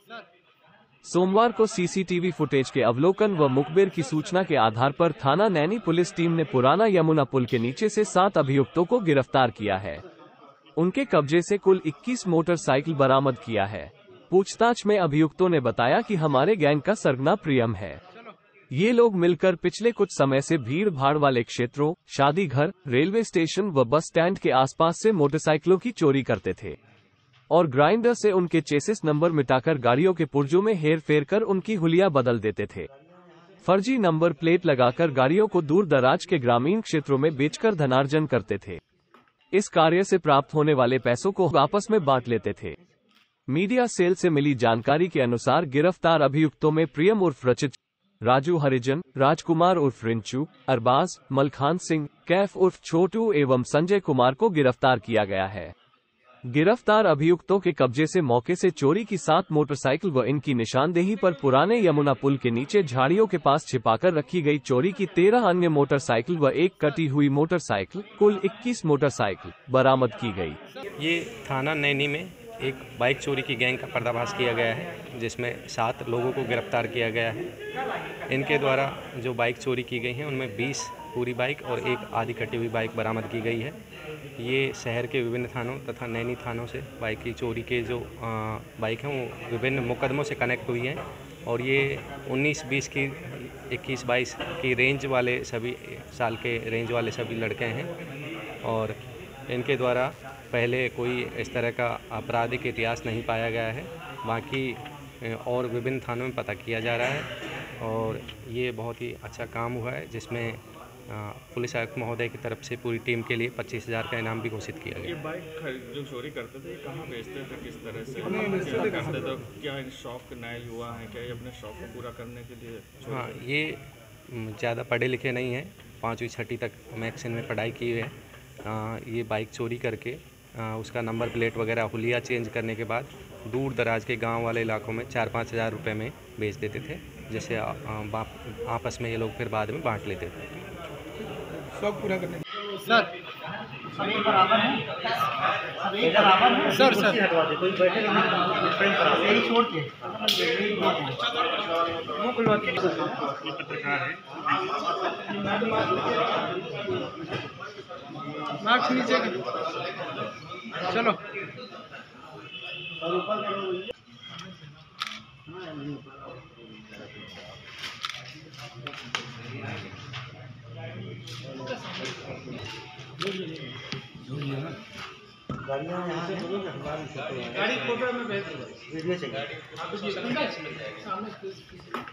सोमवार को CCTV footage के अवलोकन व मुखबिर की सूचना के आधार पर थाना नैनी पुलिस टीम ने पुराना यमुना पुल के नीचे से 7 अभियुक्तों को गिरफ्तार किया है। उनके कब्जे से कुल 21 मोटरसाइकिल बरामद किया है। पूछताछ में अभियुक्तों ने बताया कि हमारे गैंग का सरगना प्रियम है। ये लोग मिलकर पिछले कुछ समय से भीड़ भाड़ वाले क्षेत्रों, शादी घर, रेलवे स्टेशन व बस स्टैंड के आसपास से मोटरसाइकिलों की चोरी करते थे और ग्राइंडर से उनके चेसिस नंबर मिटाकर गाड़ियों के पुर्जों में हेर फेर कर उनकी हुलिया बदल देते थे। फर्जी नंबर प्लेट लगाकर गाड़ियों को दूर दराज के ग्रामीण क्षेत्रों में बेचकर धनार्जन करते थे। इस कार्य से प्राप्त होने वाले पैसों को आपस में बांट लेते थे। मीडिया सेल से मिली जानकारी के अनुसार गिरफ्तार अभियुक्तों में प्रियम उर्फ रचित, राजू हरिजन, राजकुमार उर्फ रिंचू, अरबाज, मलखान सिंह, कैफ उर्फ छोटू एवं संजय कुमार को गिरफ्तार किया गया है। गिरफ्तार अभियुक्तों के कब्जे से मौके से चोरी की 7 मोटरसाइकिल व इनकी निशानदेही पर पुराने यमुना पुल के नीचे झाड़ियों के पास छिपाकर रखी गई चोरी की 13 अन्य मोटरसाइकिल व एक कटी हुई मोटरसाइकिल, कुल 21 मोटरसाइकिल बरामद की गई। ये थाना नैनी में एक बाइक चोरी की गैंग का पर्दाफाश किया गया है, जिसमें 7 लोगों को गिरफ्तार किया गया है। इनके द्वारा जो बाइक चोरी की गई हैं उनमें 20 पूरी बाइक और एक आधी कटी हुई बाइक बरामद की गई है। ये शहर के विभिन्न थानों तथा नैनी थानों से बाइक की चोरी के जो बाइक हैं वो विभिन्न मुकदमों से कनेक्ट हुई हैं और ये 19-20 की 21-22 की रेंज वाले सभी साल के रेंज वाले सभी लड़के हैं और इनके द्वारा पहले कोई इस तरह का आपराधिक इतिहास नहीं पाया गया है। बाकी और विभिन्न थानों में पता किया जा रहा है और ये बहुत ही अच्छा काम हुआ है, जिसमें पुलिस आयुक्त महोदय की तरफ से पूरी टीम के लिए 25,000 का इनाम भी घोषित किया गया। ये बाइक जो चोरी करते थे कहाँ बेचते थे, किस तरह से करते थे? क्या इन शौक नायल हुआ है? क्या ये अपने शौक को पूरा करने के लिए? हाँ, ये ज़्यादा पढ़े लिखे नहीं हैं, 5वीं 6वीं तक मैक्स में पढ़ाई की है। ये बाइक चोरी करके उसका नंबर प्लेट वगैरह हुलिया चेंज करने के बाद दूर दराज के गांव वाले इलाकों में 4-5 हज़ार रुपये में बेच देते थे, जिसे आपस में ये लोग फिर बाद में बांट लेते थे। शौक पूरा करने सर बराबर है सर कोई बैठे नहीं छोड़ के वो खुलवाती है। पत्रकार है, मार्क्स नीचे चलो गाड़ी फोटो में भेज दो, वीडियो चाहिए।